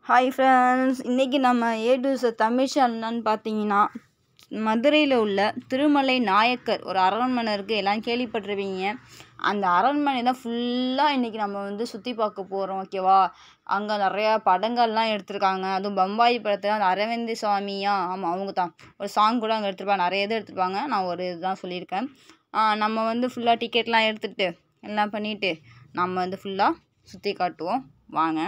Hi friends, இன்றைக்கி நம்ம A to Z தமிழ் சேனல்னு பார்த்தீங்கன்னா, மதுரையில் உள்ள திருமலை நாயக்கர் ஒரு அரண்மனை இருக்குது. எல்லாம் கேள்விப்பட்டிருப்பீங்க. அந்த அரண்மனை தான் ஃபுல்லாக இன்றைக்கி நம்ம சுற்றி பார்க்க போகிறோம். ஓகேவா? அங்கே நிறையா படங்கள்லாம் எடுத்திருக்காங்க. அதுவும் பம்பாய் படத்தில் அந்த அரவிந்த் சாமியா, ஆமாம் அவங்க தான், ஒரு சாங் கூட அங்கே எடுத்திருப்பாங்க. நிறைய இது எடுத்திருப்பாங்க. நான் ஒரு இதுதான் சொல்லியிருக்கேன். நம்ம ஃபுல்லாக டிக்கெட்லாம் எடுத்துகிட்டு எல்லாம் பண்ணிவிட்டு நம்ம ஃபுல்லாக சுற்றி காட்டுவோம். வாங்க.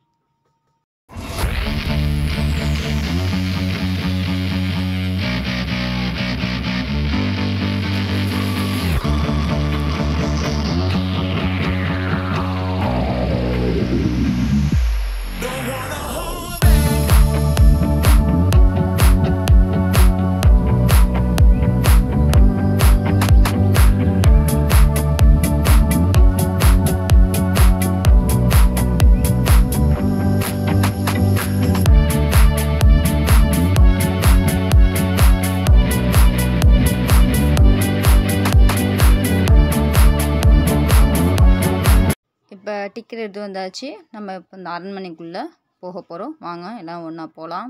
இப்போ டிக்கெட் எடுத்து வந்தாச்சு. நம்ம இப்போ இந்த அரண்மனைக்குள்ளே போக போகிறோம். வாங்க எல்லாம் ஒன்றா போகலாம்.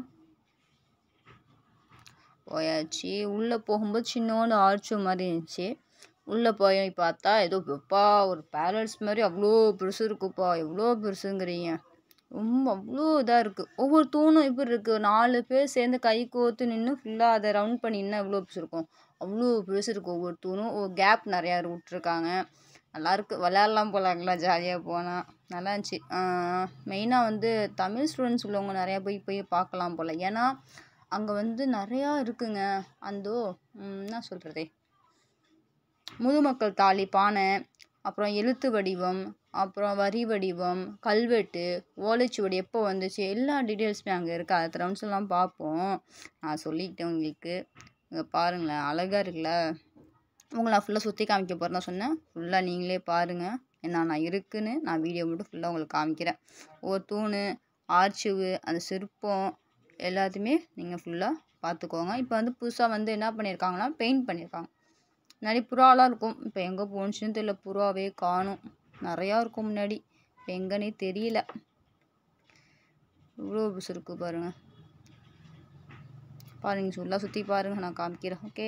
போயாச்சு. உள்ளே போகும்போது சின்னோண்டு ஆர்ச்சு மாதிரி இருந்துச்சு. உள்ளே போய் பார்த்தா ஏதோ எப்பா ஒரு பேலஸ் மாதிரி அவ்வளோ பெருசு இருக்குப்பா. எவ்வளோ பெருசுங்கிறீங்க? ரொம்ப அவ்வளோ இதாக இருக்குது. ஒவ்வொரு தூணும் எப்படி இருக்குது, 4 பேர் சேர்ந்து கை கோர்த்து நின்று ஃபுல்லாக அதை ரவுண்ட் பண்ணின்னா எவ்வளோ பெருசு இருக்கும். அவ்வளோ பெருசு இருக்குது ஒவ்வொரு தூணும். ஒரு கேப் நிறையா விட்ருக்காங்க. நல்லாயிருக்கு. விளையாடலாம் போகலாங்களா, ஜாலியாக போனால். நல்லா இருந்துச்சு. மெயினாக தமிழ் ஸ்டூடெண்ட்ஸ் உள்ளவங்க நிறையா போய் பார்க்கலாம் போல். ஏன்னா அங்கே நிறையா இருக்குங்க. என்ன சொல்கிறதே, முதுமக்கள் தாலி பானை, அப்புறம் எழுத்து வடிவம், அப்புறம் வரி வடிவம், கல்வெட்டு, ஓலைச்சுவடி எப்போ வந்துச்சு, எல்லா டீட்டெயில்ஸுமே அங்கே இருக்குது. அதை ரவுண்ட்ஸ்லாம் பார்ப்போம். நான் சொல்லிக்கிட்டேன் உங்களுக்கு. இங்கே பாருங்களேன், அழகாக இருக்குல்ல. உங்களை நான் ஃபுல்லாக சுற்றி காமிக்க போகிறேன் தான் சொன்னேன். ஃபுல்லாக நீங்களே பாருங்கள். என்னென்ன இருக்குன்னு நான் வீடியோ மட்டும் ஃபுல்லாக உங்களுக்கு காமிக்கிறேன். ஒரு தூண், ஆர்ச்சுவு, அந்த சிற்பம் எல்லாத்தையுமே நீங்கள் ஃபுல்லாக பார்த்துக்கோங்க. இப்போ புதுசாக என்ன பண்ணியிருக்காங்கன்னா, பெயிண்ட் பண்ணியிருக்காங்க. முன்னாடி புறாலாம் இருக்கும். இப்போ எங்கே போணுச்சுன்னு தெரியல. புறாவே காணும். நிறையா இருக்கும் முன்னாடி. இப்போ எங்கன்னே தெரியல. இவ்வளோ புதுசு இருக்குது பாருங்கள். பாருங்கள், ஃபுல்லாக சுற்றி பாருங்கள். நான் காமிக்கிறேன். ஓகே.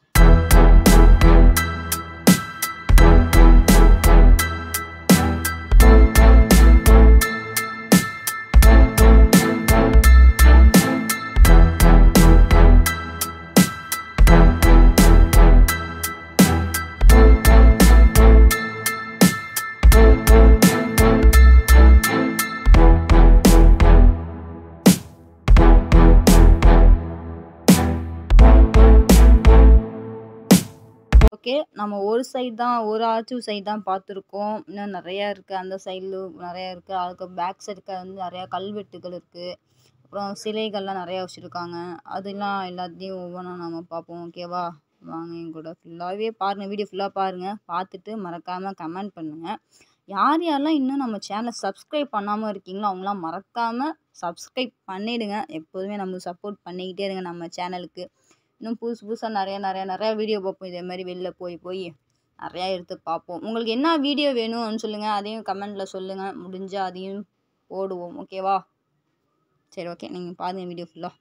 ஓகே, நம்ம ஒரு சைடு தான், ஒரு ஆர்ச்சு சைடு தான் பார்த்துருக்கோம். இன்னும் நிறையா இருக்குது. அந்த சைடில் நிறையா இருக்குது. அதுக்கு பேக் சைடுக்கு நிறையா கல்வெட்டுகள் இருக்குது. அப்புறம் சிலைகள்லாம் நிறையா வச்சுருக்காங்க. அதெல்லாம் எல்லாத்தையும் ஒவ்வொன்றா நம்ம பார்ப்போம். ஓகேவா? வாங்க என் கூட ஃபுல்லாகவே பாருங்கள். வீடியோ ஃபுல்லாக பாருங்கள். பார்த்துட்டு மறக்காமல் கமெண்ட் பண்ணுங்கள். யார் யாரெல்லாம் இன்னும் நம்ம சேனலை சப்ஸ்கிரைப் பண்ணாமல் இருக்கீங்களோ அவங்களாம் மறக்காமல் சப்ஸ்கிரைப் பண்ணிவிடுங்க. எப்போதுமே நம்மளுக்கு சப்போர்ட் பண்ணிக்கிட்டே இருங்க நம்ம சேனலுக்கு. இன்னும் புதுசாக நிறையா வீடியோ பார்ப்போம். இதே மாதிரி வெளில போய் நிறையா எடுத்து பார்ப்போம். உங்களுக்கு என்ன வீடியோ வேணும்னு சொல்லுங்கள். அதையும் கமெண்டில் சொல்லுங்கள். முடிஞ்சால் அதையும் போடுவோம். ஓகேவா? சரி, ஓகே. நீங்கள் பாருங்கள் வீடியோ ஃபுல்லாக.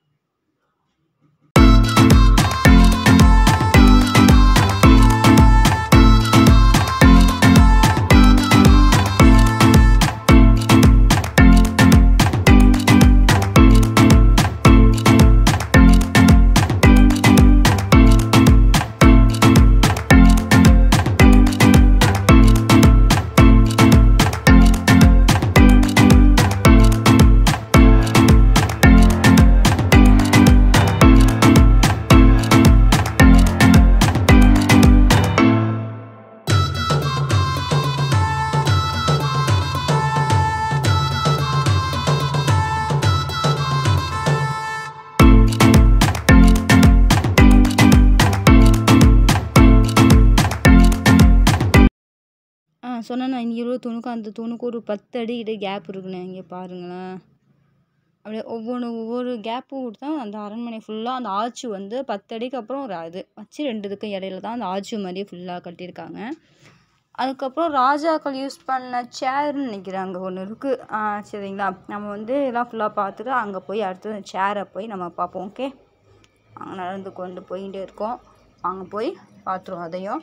சொன்னேன் நான், இங்கே 20 தூணுக்கும் அந்த தூணுக்கு ஒரு 10 அடி கிட்ட கேப் இருக்குண்ணே. இங்கே பாருங்களேன். அப்படியே ஒவ்வொரு கேப்பும் கொடுத்தா அந்த அரண்மனை ஃபுல்லாக அந்த ஆர்ச்சு 10 அடிக்கு அப்புறம் ஒரு இது வச்சு 2 இதுக்கும் இடையில தான் அந்த ஆர்ச்சு மாதிரியே ஃபுல்லாக கட்டியிருக்காங்க. அதுக்கப்புறம் ராஜாக்கள் யூஸ் பண்ண சேர்ன்னு நினைக்கிறேன் அங்கே ஒன்று இருக்குது. சரிங்களா, நம்ம வந்து எல்லாம் ஃபுல்லாக பார்த்துட்டு அங்கே போய் அடுத்தது சேரை போய் நம்ம பார்ப்போம். ஓகே, அங்கே நடந்து கொண்டு போயிட்டே இருக்கோம். அங்கே போய் பார்த்துருவோம் அதையும்.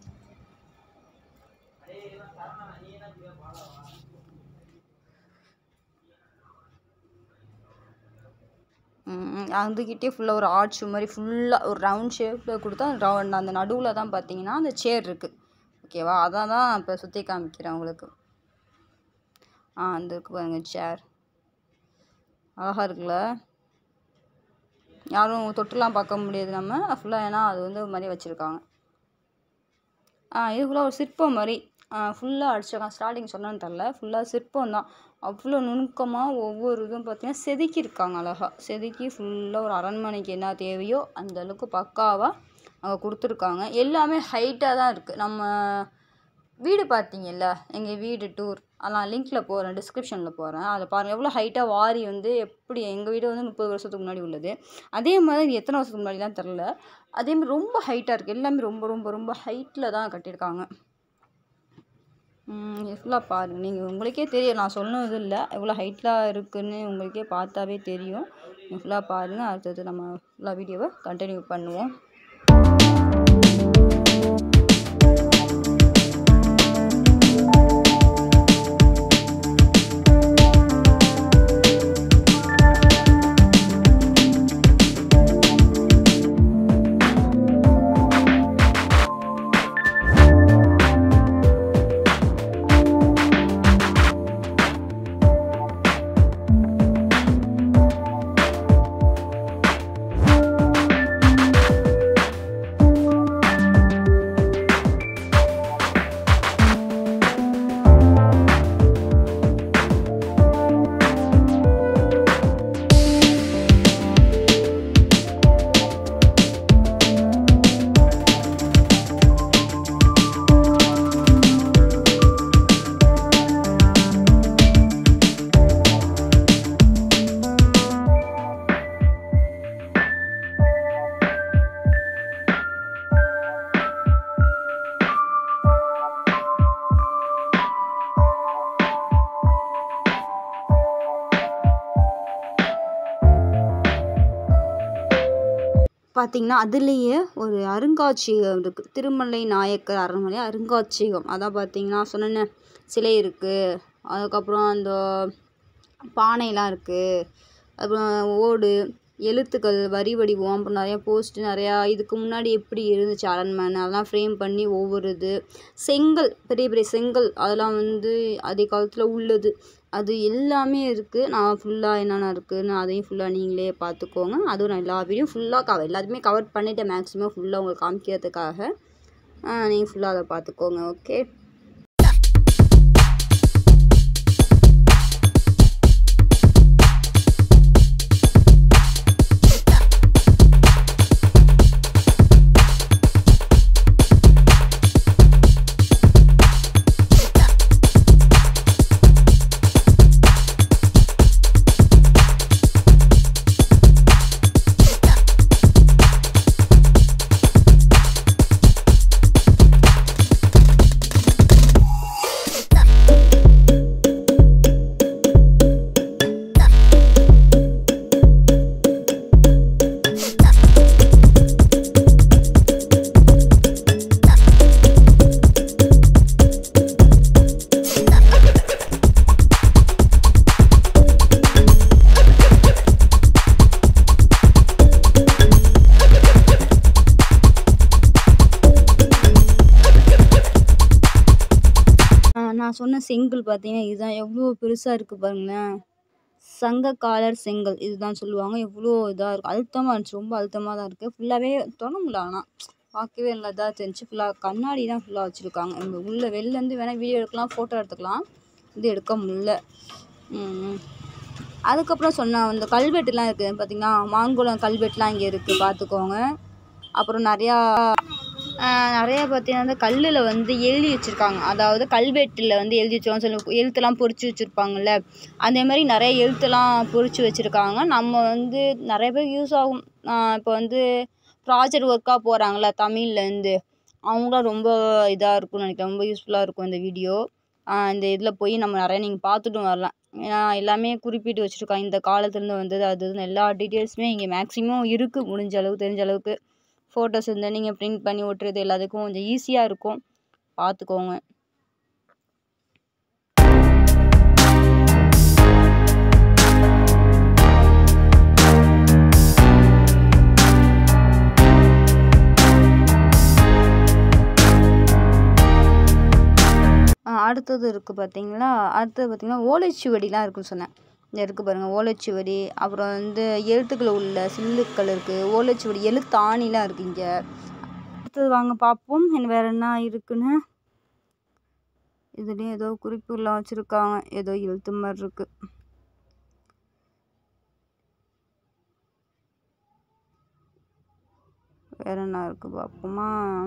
அதுக்கிட்டே ஃபுல்லாக ஒரு ஆர்ச் மாதிரி ஃபுல்லாக ஒரு ரவுண்ட் ஷேப்பில் கொடுத்தா அந்த நடுவில் தான் பார்த்தீங்கன்னா அந்த சேர் இருக்குது. ஓகேவா, அதான் இப்போ சுற்றி காமிக்கிறேன் உங்களுக்கு. அந்த இருக்கு பாருங்க சேர், அழகாக இருக்குல்ல. யாரும் தொட்டுலாம் பார்க்க முடியாது நம்ம ஃபுல்லாக, ஏன்னா அது வந்து ஒரு மாதிரி வச்சுருக்காங்க. இது ஃபுல்லாக ஒரு சிற்பம் மாதிரி ஃபுல்லாக அடிச்சிருக்காங்க. ஸ்டார்டிங் சொன்னான்னு தெரில, ஃபுல்லாக சிற்பம் தான். அவ்வளோ நுணுக்கமாக ஒவ்வொரு இதுவும் பார்த்தீங்கன்னா செதுக்கியிருக்காங்க. அழகாக செதுக்கி ஃபுல்லாக ஒரு அரண்மனைக்கு என்ன தேவையோ அந்த அளவுக்கு பக்காவாக அங்கே கொடுத்துருக்காங்க. எல்லாமே ஹைட்டாக தான் இருக்குது. நம்ம வீடு பார்த்தீங்கல்ல, எங்கள் வீடு டூர், அதெல்லாம் லிங்க்கில் போகிறேன், டிஸ்கிரிப்ஷனில் போகிறேன், அதை பாருங்கள். எவ்வளோ ஹைட்டாக வாரி வந்து எப்படி எங்கள் வீடு வந்து 30 வருஷத்துக்கு முன்னாடி உள்ளது. அதே மாதிரி எத்தனை வருஷத்துக்கு முன்னாடிலாம் தெரில, அதேமாதிரி ரொம்ப ஹைட்டாக இருக்குது. எல்லாமே ரொம்ப ரொம்ப ரொம்ப ஹைட்டில் தான் கட்டியிருக்காங்க. ஃபுல்லாக பாருங்கள், நீங்கள் உங்களுக்கே தெரியும், நான் சொன்னது இல்லை, எவ்வளோ ஹைட்டில் இருக்குதுன்னு உங்களுக்கே பார்த்தாவே தெரியும். நீங்கள் ஃபுல்லாக பாருங்கள். அடுத்தது நம்ம ஃபுல்லாக வீடியோவை கண்டினியூ பண்ணுவோம். பார்த்திங்கன்னா அதுலேயே ஒரு அருங்காட்சியகம் இருக்குது. திருமலை நாயக்கர் அரண்மனை அருங்காட்சியகம். அதான் பார்த்திங்கன்னா சொன்னேன்னே சிலை இருக்குது, அதுக்கப்புறம் அந்த பானைலாம் இருக்குது, அப்புறம் ஓடு, எழுத்துக்கள், வரி வடிவம், அப்புறம் நிறையா போஸ்ட்டு, நிறையா இதுக்கு முன்னாடி எப்படி இருந்துச்சு அரண்மனை அதெல்லாம் ஃப்ரேம் பண்ணி ஒவ்வொரு இது, செங்கல், பெரிய பெரிய செங்கல், அதெல்லாம் வந்து அதே காலத்தில் உள்ளது, அது எல்லாமே இருக்குது. நான் ஃபுல்லாக என்னென்ன இருக்குதுன்னு அதையும் ஃபுல்லாக நீங்களே பார்த்துக்கோங்க. அதுவும் நான் எல்லா வீடியோ ஃபுல்லாக எல்லாத்தையுமே கவர் பண்ணிவிட்டேன், மேக்ஸிமம் ஃபுல்லாக உங்களுக்கு காமிக்கிறதுக்காக. நீங்கள் ஃபுல்லாக அதை பார்த்துக்கோங்க. ஓகே, நான் சொன்ன செங்கல் பார்த்தீங்கன்னா இதுதான். எவ்வளோ பெருசாக இருக்குது பாருங்களேன். சங்ககாலர் செங்கல் இதுதான் சொல்லுவாங்க. எவ்வளோ இதாக இருக்குது, அழுத்தமாக இருந்துச்சு, ரொம்ப அழுத்தமாக தான் இருக்குது. ஃபுல்லாகவே தொட முடியல, ஆனால் பார்க்கவே நல்லா இதாக தெரிஞ்சு. ஃபுல்லாக கண்ணாடி தான் ஃபுல்லாக வச்சுருக்காங்க. நம்ம உள்ளே வெளிலேருந்து வேணால் வீடியோ எடுக்கலாம், ஃபோட்டோ எடுத்துக்கலாம், இது எடுக்க முடியல. அதுக்கப்புறம் சொன்ன அந்த கல்வெட்டுலாம் இருக்குது பார்த்திங்கன்னா, மாங்குளம் கல்வெட்டுலாம் இங்கே இருக்குது, பார்த்துக்கோங்க. அப்புறம் நிறையா பார்த்தீங்கன்னா அந்த கல்லில் வந்து எழுதி வச்சுருக்காங்க, அதாவது கல்வெட்டில் வந்து எழுதி வச்சுருவாங்க, சில எழுத்தெல்லாம் பொறிச்சு வச்சுருப்பாங்கள்ல, அதே மாதிரி நிறைய எழுத்தெல்லாம் பொறிச்சு வச்சுருக்காங்க. நம்ம வந்து நிறைய பேர் யூஸ் ஆகும். இப்போ வந்து ப்ராஜெக்ட் ஒர்க்காக போகிறாங்கள தமிழ்லேருந்து, அவங்களாம் ரொம்ப இதாக இருக்கும்னு நினைக்கிறேன். ரொம்ப யூஸ்ஃபுல்லாக இருக்கும் இந்த வீடியோ. இந்த இதில் போய் நம்ம நிறையா நீங்கள் பார்த்துட்டும் வரலாம். ஏன்னா எல்லாமே குறிப்பிட்டு வச்சுருக்காங்க. இந்த காலத்துலேருந்து வந்தது அது இதுன்னு எல்லா டீட்டெயில்ஸுமே இங்கே மேக்ஸிமம் இருக்குது. முடிஞ்ச அளவுக்கு தெரிஞ்ச அளவுக்கு ஃபோட்டோஸ் இருந்தால் நீங்கள் பிரிண்ட் பண்ணி ஒட்டுறது எல்லாத்துக்கும் கொஞ்சம் ஈஸியாக இருக்கும். பார்த்துக்கோங்க. அடுத்தது இருக்குது பார்த்தீங்களா, ஓலைச்சுவடிலாம் இருக்குன்னு சொன்னேன். இந்த இருக்குது பாருங்கள், ஓலைச்சுவடி. அப்புறம் வந்து எழுத்துக்கள் உள்ள சில்லுக்கள் இருக்குது. ஓலைச்சுவடி எழுத்தாணிலாம் இருக்குது இங்கே. அடுத்தது வாங்க பார்ப்போம் வேறு என்ன இருக்குன்னு. இதுலேயும் ஏதோ குறிப்புலாம் வச்சுருக்காங்க. ஏதோ எழுத்து மாதிரி இருக்குது. வேறு என்ன இருக்குது பார்ப்போமா.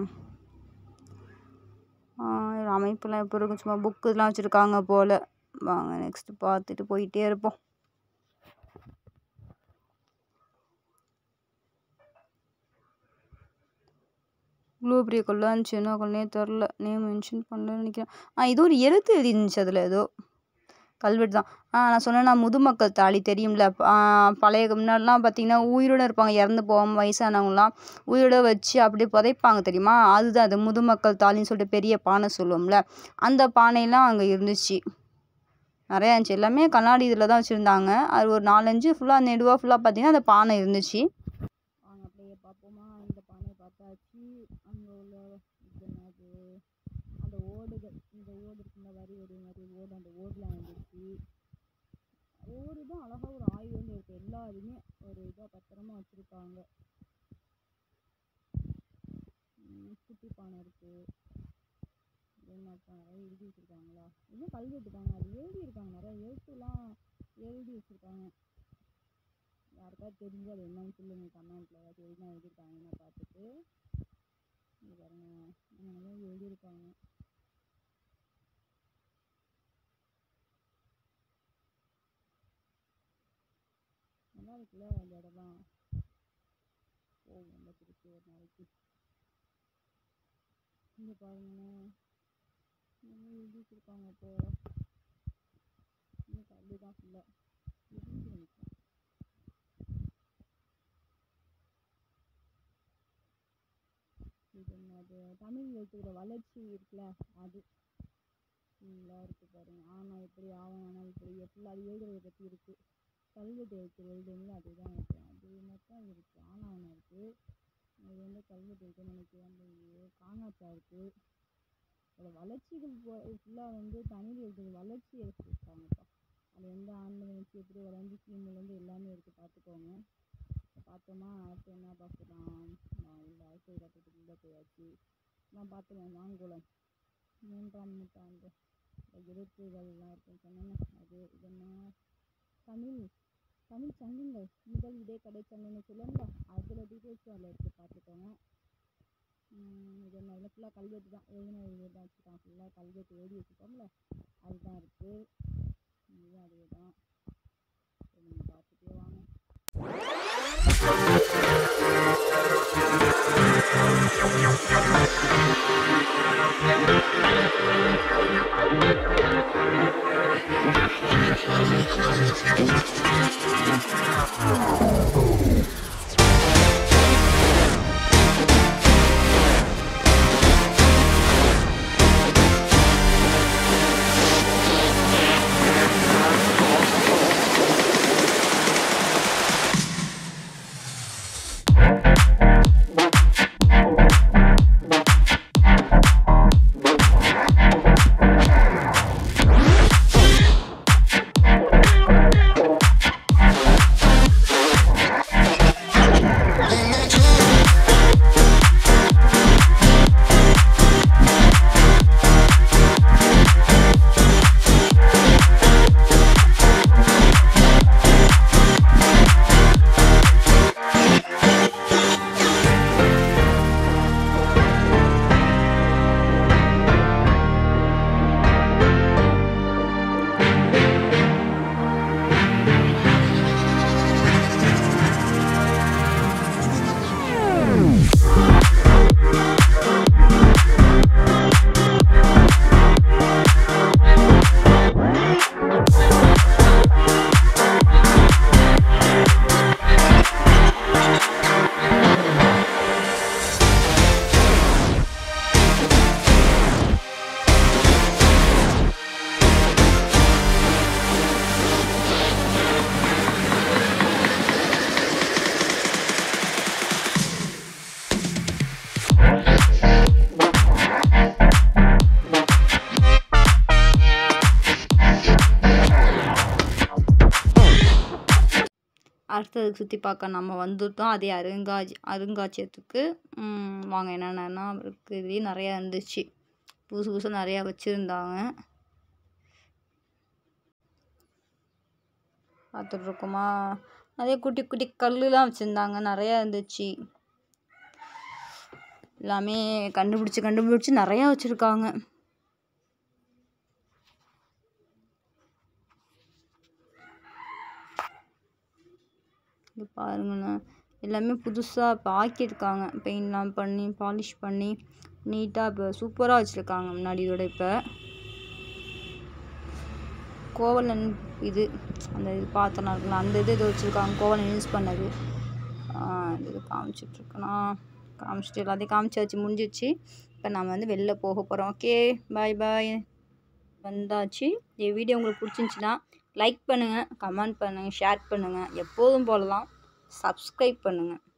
அமைப்புலாம் எப்போ இருக்கும், சும்மா புக்கு இதெல்லாம் வச்சுருக்காங்க போல். வாங்க நெக்ஸ்ட்டு பார்த்துட்டு போயிட்டே இருப்போம். இவ்வளோ பெரிய கல்லாக இருந்துச்சு, என்ன கல்லே தெரில, நேம் மென்ஷன் பண்ணலன்னு நினைக்கிறேன். இது ஒரு எழுத்து எழுதிருந்துச்சு அதில், ஏதோ கல்வெட்டு தான். நான் சொன்னேன்னா முதுமக்கள் தாலி தெரியும்ல. பழைய முன்னாடிலாம் பார்த்திங்கன்னா உயிரோடு இருப்பாங்க, இறந்து போகாமல் வயசானவங்களாம் உயிரோட வச்சு அப்படியே புதைப்பாங்க தெரியுமா. அதுதான் அது முதுமக்கள் தாலின்னு சொல்லிட்டு பெரிய பானை சொல்லுவோம்ல, அந்த பானையெல்லாம் அங்கே இருந்துச்சு. நிறையா இருந்துச்சு. எல்லாமே கண்ணாடி இதில் தான் வச்சுருந்தாங்க. அது ஒரு 4-5 ஃபுல்லாக நெடுவாக ஃபுல்லாக பார்த்திங்கன்னா அந்த பானை இருந்துச்சு. வாங்க அப்படியே பார்ப்போமா. இந்த பானையை பார்த்தாச்சு. அங்கே உள்ள அது அந்த ஓடுகள், இந்த ஓடு இருக்குங்க, வரி வரி மாதிரி ஓடு, அந்த ஓடுலாம் வந்துச்சு. ஓடு தான் அழகாக ஒரு ஆய்வுன்னு இருக்குது. எல்லாருமே ஒரு இதாக பத்திரமா வச்சுருக்காங்க. குட்டி பானை இருக்குது. நிறைய எழுதி வச்சுருக்காங்களா, இன்னும் கல்வெட்டு தாங்க, அது எழுதியிருக்காங்க. நிறைய எழுத்துலாம் எழுதி வச்சுருக்காங்க. யாருக்காவது தெரிஞ்சு அது என்னன்னு சொல்லுங்க கமெண்ட்டில். ஏதாச்சும் எழுதியிருக்காங்கன்னா பார்த்துட்டு. இங்கே பாருங்க, நிறைய எழுதியிருக்காங்க. நல்லா இருக்குல்ல அந்த இடம்லாம். நல்லா திருப்பி ஒரு நாளைக்கு. இங்கே பாருங்களேன், எழுதி வச்சுருக்காங்க. இப்போ இன்னும் கல்லு தான் ஃபுல்லாக எழுதி நினைக்கிறேன். இது அது தமிழ் எழுத்துக்கிற வளர்ச்சி இருக்குல்ல, அது ஃபுல்லாக இருக்குது பாருங்கள். ஆனால் எப்படி ஆவணம் இப்படி ஃபுல்லாக அது எழுதுறதை பற்றி இருக்குது. கல்வெட்டு எழுதுங்களா, அதுதான் நினைக்கிறேன். அது மட்டும் இருக்குது. ஆனாவணம் இருக்குது. அது வந்து கல்வெட்டு இருக்குன்னு நினைக்கிறேன். அந்த காணாச்சா இருக்குது. அதோட வளர்ச்சிகள் ஃபுல்லாக வந்து தமிழ் எழுத்து வளர்ச்சி எடுத்துருக்காங்கப்பா. அது எந்த ஆண்டு வச்சு எப்படி வளர்ந்து கீழ்லேருந்து எல்லாமே இருக்குது. பார்த்துக்கோங்க. பார்த்தோமா. அடுத்து என்ன பார்க்கலாம். உள்ள அரசியல் கட்டத்துக்கு உள்ளே போயாச்சு. நான் பார்த்துருவேன். மாங்குளம் 3ஆம் நூற்றாண்டு எழுத்துகள்லாம் இருக்குன்னு சொன்னேன்னா அது இதென்னா தமிழ் சங்கங்கள் முதல் இடைக்கடை சங்கன்னு சொல்லுவாங்களா, அதில் டீட்டெயில்ஸும் அதில் இருக்குது. பார்த்துக்கோங்க. இது என்ன ஃபுல்லாக கல்வெட்டு தான், எழுதின தான் வச்சுருக்காங்க. ஃபுல்லாக கல்வெட்டு எழுதி வச்சுருக்கோம்ல, அதுதான் இருக்குது. இதுதான் அதே தான். நீங்கள் பார்த்துட்டே வாங்க. அடுத்தது சுற்றி பார்க்க நம்ம வந்துட்டோம். அதே அருங்காட்சியகத்துக்கு. வாங்க என்னென்னா இருக்குது. இதுலேயே நிறையா இருந்துச்சு. புதுசு புதுசாக நிறையா வச்சுருந்தாங்க. பார்த்துட்ருக்கோமா, நிறைய குட்டி குட்டி கல்லுலாம் வச்சுருந்தாங்க. நிறையா இருந்துச்சு. எல்லாமே கண்டுபிடிச்சி நிறையா வச்சுருக்காங்க. இது பாருங்கண்ணா, எல்லாமே புதுசாக இப்போ ஆக்கியிருக்காங்க. பெயிண்ட்லாம் பண்ணி பாலிஷ் பண்ணி நீட்டாக இப்போ சூப்பராக வச்சுருக்காங்க. முன்னாடி இதோட இப்போ கோவலன் இது அந்த இது பாத்திரம் இருக்குல்ல, அந்த இது வச்சுருக்காங்க. கோவலன் யூஸ் பண்ணது இது காமிச்சிட்ருக்கேண்ணா. காமிச்சிட்டு எல்லாத்தையும் காமிச்சாச்சு, முடிஞ்சிச்சு. இப்போ நம்ம வந்து வெளில போக போகிறோம். Okay, bye bye. வந்தாச்சு. இந்த வீடியோ உங்களுக்கு பிடிச்சிருந்துச்சின்னா லைக் பண்ணுங்கள், கமெண்ட் பண்ணுங்கள், ஷேர் பண்ணுங்கள். எப்போதும் போலலாம் சப்ஸ்கிரைப் பண்ணுங்கள்.